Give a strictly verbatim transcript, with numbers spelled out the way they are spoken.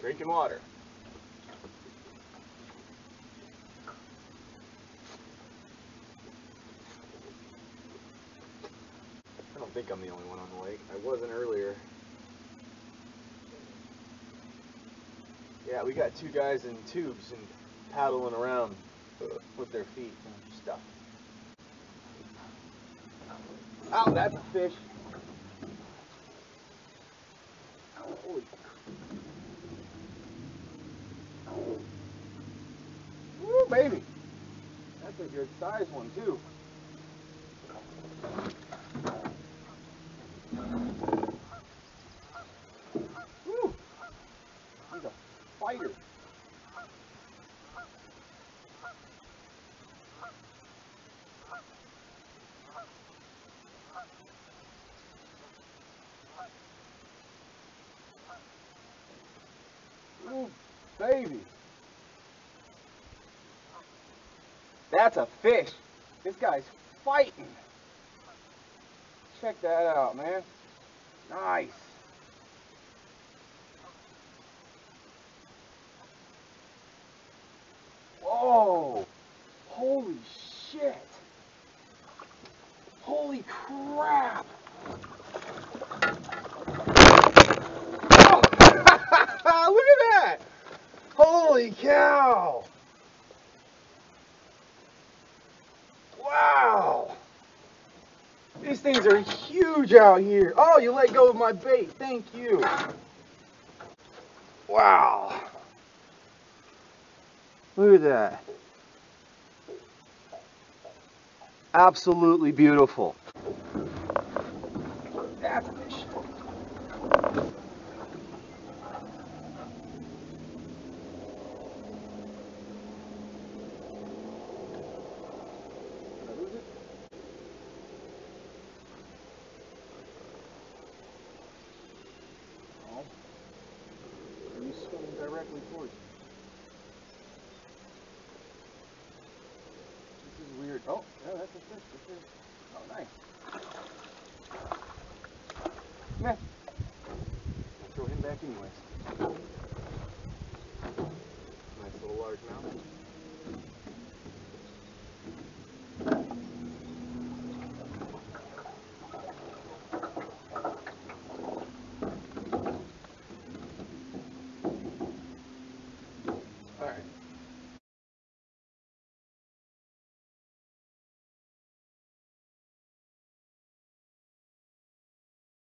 Drinking water. I don't think I'm the only one on the lake. I wasn't earlier. Yeah, we got two guys in tubes and paddling around with their feet and stuff. Oh, that's a fish. Holy. Woo, baby. That's a good size one, too. Woo. He's a fighter. Ooh, baby. That's a fish. This guy's fighting. Check that out, man. Nice. Whoa. Holy shit. Holy crap. Oh, look at that. Holy cow. Wow. These things are huge out here. Oh, you let go of my bait. Thank you. Wow. Look at that. Absolutely beautiful. That's a fish. Did I lose it? Oh. Are you swimming directly towards me? This is weird. Oh, yeah, that's a fish. That's a fish. Oh, nice. Come here.